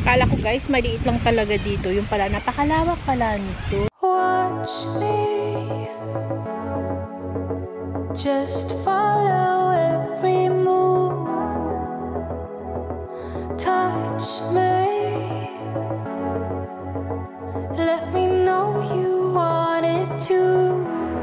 Kala ko guys, maliit lang talaga dito. Yung pala, napakalawak pala nito. Watch me, just follow every move. Touch me, let me know you want it too.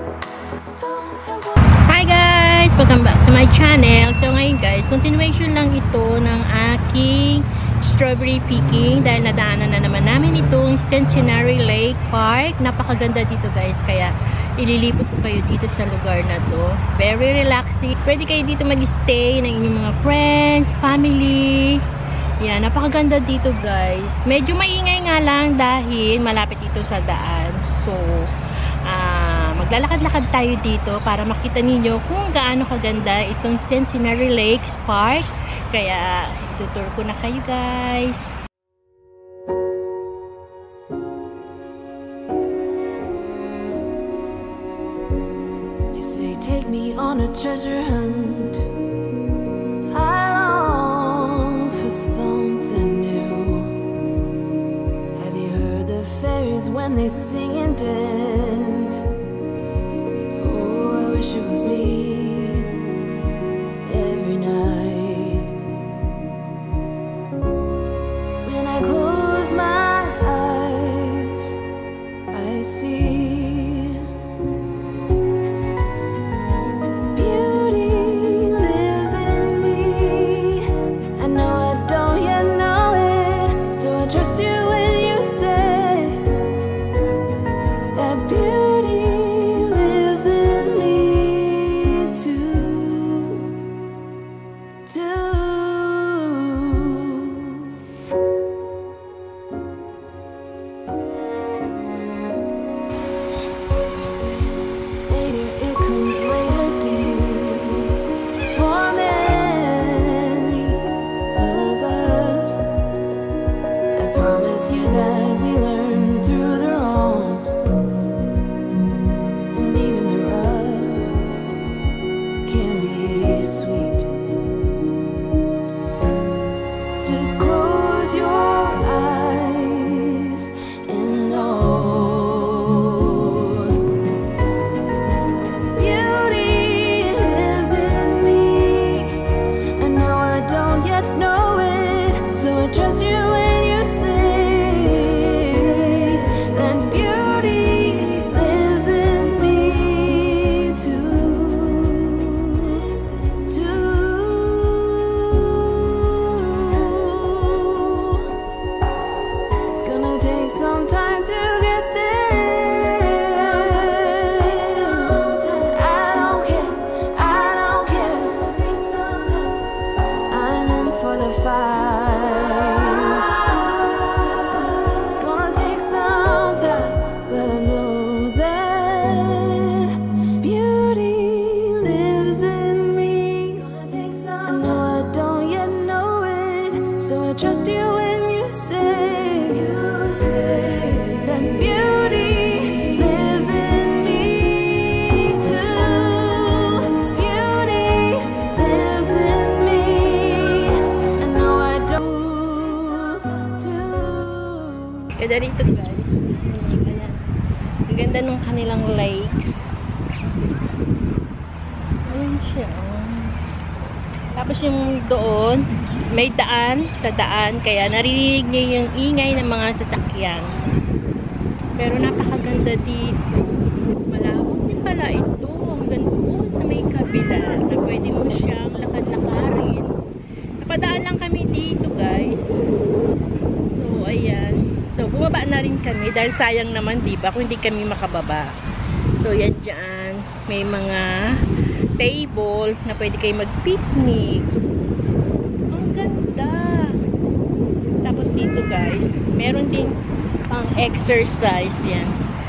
Hi guys! Welcome back to my channel. So ngayon guys, continuation lang ito ng aking strawberry picking dahil nadaanan na naman namin itong Centenary Lake Park. Napakaganda dito guys, kaya ililipot ko kayo dito sa lugar na to. Very relaxing. Pwede kayo dito mag-stay ng inyong mga friends, family. Yan, napakaganda dito guys. Medyo maingay nga lang dahil malapit ito sa daan. So, maglalakad-lakad tayo dito para makita ninyo kung gaano kaganda itong Centenary Lakes Park. Kaya, itutur ko na kayo guys. You say take me on a treasure hunt. I long for something new. Have you heard the fairies when they sing and dance? Oh, I wish it was me every night. When I close my eyes, I see beauty lives in me. I know I don't yet know it, so I trust you when you say that beauty lives in me too. Later it comes later, dear. For many of us, I promise you that we learn through the wrongs, and even the rough can be sweet. Just close your eyes and know beauty lives in me. I know I don't yet know it, so I trust you when you say that beauty lives in me too. It's gonna take some time to get there. I don't care. I'm in for the fight. It's gonna take some time, but I know that beauty lives in me. I know I don't yet know it, so I trust you when you say that beauty lives in me too. Beauty lives in me. I know I don't do. Ganda rito guys. Ayan. Ang ganda nung kanilang lake. Ayan siya. Tapos yung doon, may daan sa daan. Kaya naririnig niyo yung ingay ng mga sasakyan. Pero napakaganda dito. Malawak din pala ito. Hanggang doon sa may kabila na pwede mo siyang lakad-lakarin. Napadaan lang kami dito guys. So ayan. So bumaba na rin kami dahil sayang naman diba kung hindi kami makababa. So yan dyan. May mga table na pwede kayo mag-picnic. Ang ganda. Tapos dito guys, meron din pang exercise yan.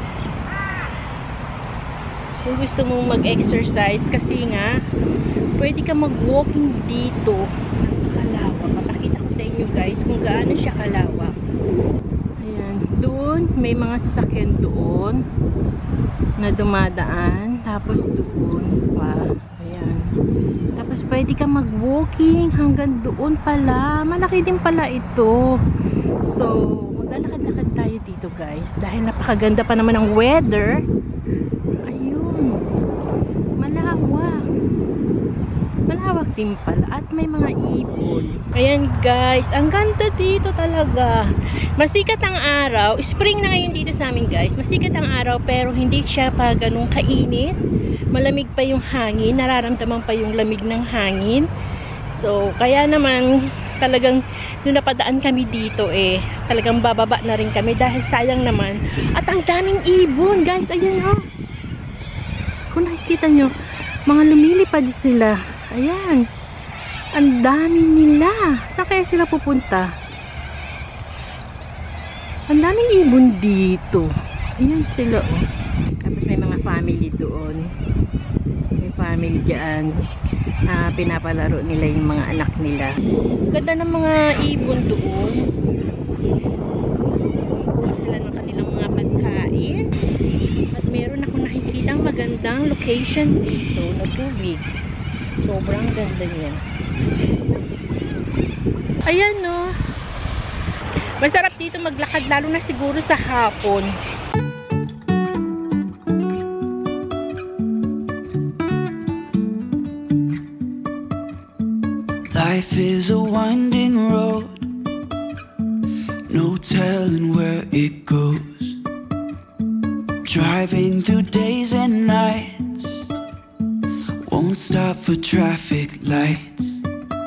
Kung gusto mong mag-exercise kasi nga pwede ka mag-walking dito. Napakalawak. Papakita ko sa inyo guys kung gaano siya kalawak. Ayan. Doon may mga sasakyan doon na dumadaan. Tapos doon pa. Ayan. Tapos pwede ka mag-walking hanggang doon pala. Malaki din pala ito. So, maglalakad-lakad tayo dito guys. Dahil napakaganda pa naman ng weather. Ayun. Malawak. Malawak din pala. At may mga ibon. Ayan guys. Ang ganda dito talaga. Masikat ang araw. Spring na ngayon dito sa amin guys. Masikat ang araw pero hindi siya pa ganun kainit. Malamig pa yung hangin. Nararamdaman pa yung lamig ng hangin. So, kaya naman talagang nung napadaan kami dito talagang bababa na rin kami dahil sayang naman. At ang daming ibon guys, ayan oh. Kung nakikita nyo, mga lumilipad sila. Ayan. Ang dami nila. Saan kaya sila pupunta? Ang daming ibon dito. Ayan sila oh. Tapos may mga family doon. May family dyan. Pinapalaro nila yung mga anak nila. Ganda ng mga ibon doon. Kumukuha sila ng kanilang mga pagkain. At meron ako nakikitang magandang location dito na tubig. Sobrang ganda niya. Ayan no. Masarap dito maglakad lalo na siguro sa hapon. Life is a winding road, no telling where it goes. Driving through days and nights, won't stop for traffic lights.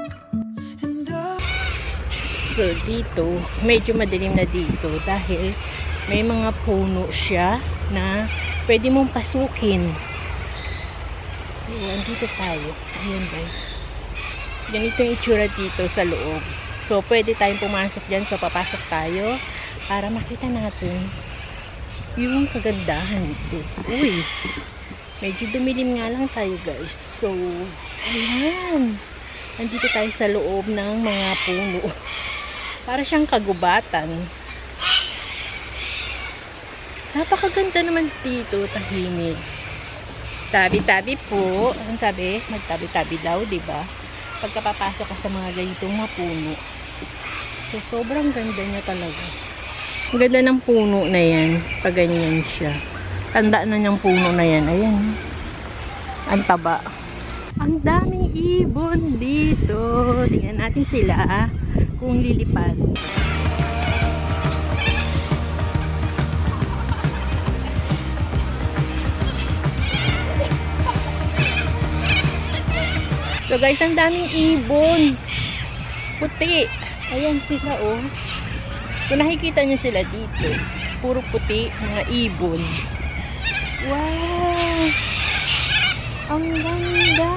So dito, medyo madilim na dito dahil may mga puno siya na pwede mong pasukin. So andito tayo. Ayan guys. Ganito yung itsura dito sa loob. So, pwede tayong pumasok dyan. So, papasok tayo para makita natin yung kagandahan dito. Uy! Medyo dumilim nga lang tayo, guys. So, ayan. Nandito tayo sa loob ng mga puno. Para siyang kagubatan. Napakaganda naman dito, tahimik. Tabi-tabi po. Anong sabi? Magtabi-tabi daw, diba? Pagkapapasok ka sa mga ganitong mga puno. So, sobrang ganda niya talaga. Ang ganda ng puno na yan. Pag ganyan siya. Tanda na niyang puno na yan. Ayan. Ang taba. Ang daming ibon dito. Tingnan natin sila kung lilipad. So guys, ang daming ibon. Puti. Ayan sila oh. Kung nakikita nyo sila dito, puro puti, mga ibon. Wow! Ang ganda.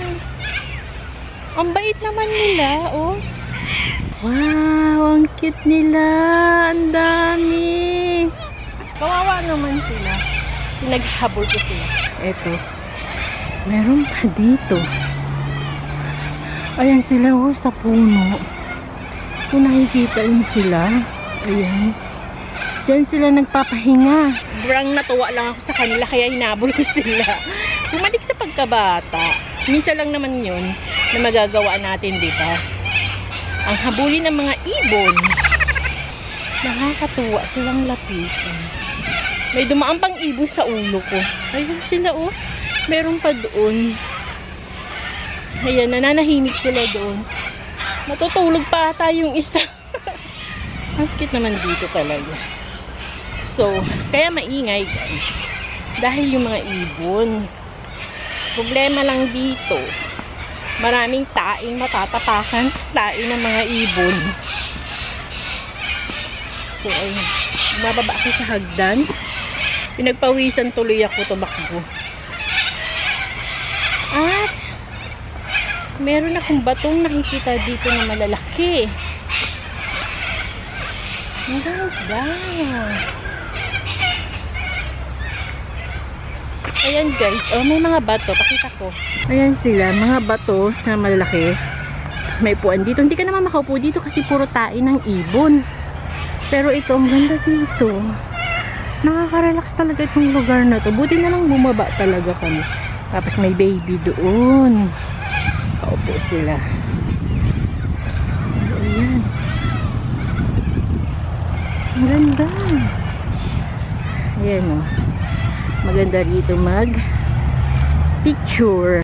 Ang bait naman nila oh. Wow! Ang cute nila. Ang dami. Kawawa naman sila. Pinaghabol ko sila. Eto. Meron pa dito. Ayan sila oh, sa puno. Kung nakikita niyo sila, ayan. Diyan sila nagpapahinga. Sobrang natuwa lang ako sa kanila, kaya hinabol ko sila. Bumalik sa pagkabata. Minsan lang naman yun na magagawa natin, di ba? Ang habulin ng mga ibon. Nakakatuwa silang lapitan. May dumaan pang ibon sa ulo ko. Ayun sila oh. Meron pa doon. Ayan, nananahimik sila doon. Natutulog pa ata yung isa. Ang cute naman dito talaga. So, kaya maingay guys. Dahil yung mga ibon. Problema lang dito. Maraming taing matatapakan. Taing ng mga ibon. So, ayun. Bababa ako sa hagdan. Pinagpawisan tuloy ako tumakbo. At meron akong batong nakikita dito na malalaki. Ang ganda. Ayan guys. Oh, may mga bato. Pakita ko. Ayan sila. Mga bato na malalaki. May puan dito. Hindi ka naman makaupo dito kasi puro tain ng ibon. Pero ito, ang ganda dito. Nakaka-relax talaga itong lugar na to. Buti na lang bumaba talaga kami. Tapos may baby doon. Kaupo sila. So, ayan. Ang ganda. Ayan o. Maganda rito mag-picture.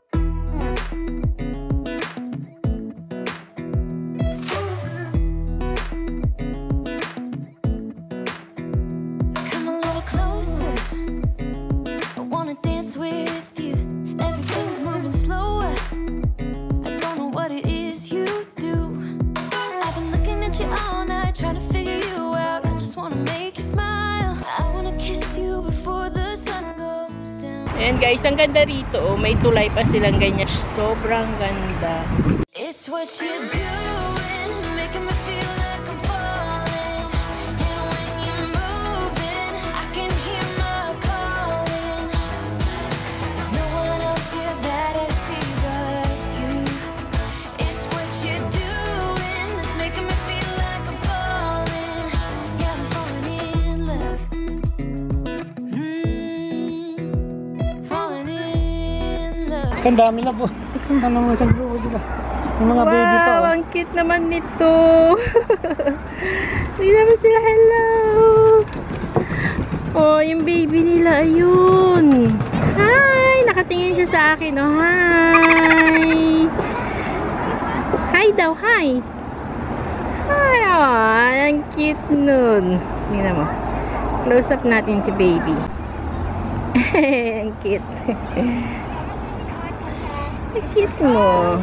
Come a little closer. I wanna dance with you. Everything's moving slower. I don't know what it is you do. I've been looking at you all night, trying to figure you out. I just wanna make you smile. I wanna kiss you before the sun goes down. Ayan guys, ang ganda rito. Oh. May tulay pa silang ganyan. Sobrang ganda. It's what you're doing, it's making me feel like I'm falling. And when you're moving, I can hear my calling. There's no one else here that I see but you. It's what you're doing, it's making me feel like I'm falling. Yeah, I'm falling in love. Falling in love. Ang dami na po. Ano mo isang grupo sila. Yung mga baby pa. Wow, ang cute naman nito. Tignan mo sila, hello. Oh, yung baby nila, ayun. Hi, nakatingin siya sa akin. Oh, hi. Hi daw, hi. Hi, oh, ang cute nun. Tignan mo. Close up natin si baby. Ang cute. Ang cute mo.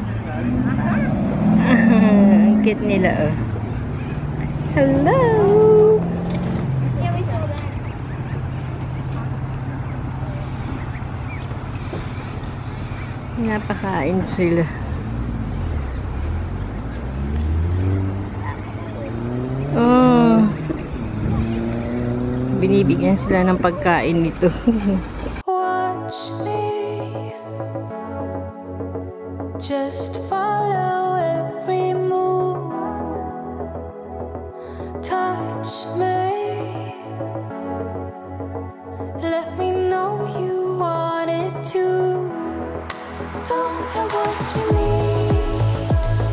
Ang cute nila, oh. Hello! Napakain sila. Oh. Binibigyan sila ng pagkain nito. Watch me, just follow every move. Touch me, let me know you want it too. Don't know what you need,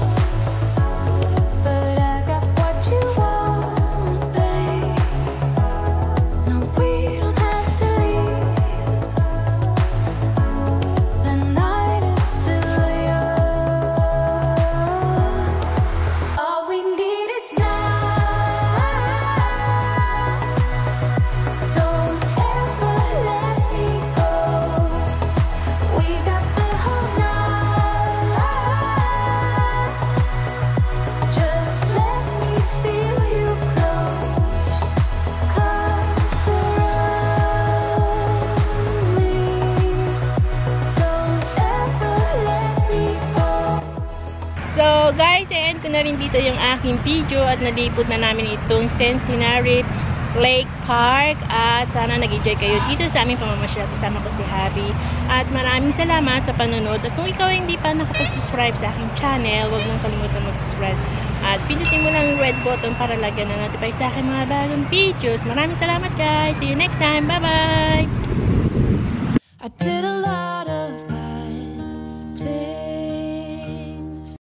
but I got what you want, babe. No, we don't have to leave. The night is still young. All we need is now. Don't ever let me go. We got the whole night. Just let me feel you close around me. Don't ever let me go. So guys, i-end ko na rin dito yung aking video at nalipot na namin itong Centenary Lake Park at sana nag-enjoy kayo dito sa aming pamamasyal. Kasama ko si Habi at maraming salamat sa panonood at kung ikaw hindi pa nakapag-subscribe sa aking channel, huwag mong kalimutan mag-subscribe at pindutin mo lang yung red button para lagyan na notify sa akin mga bagong videos. Maraming salamat guys. See you next time. Bye bye! I did a lot of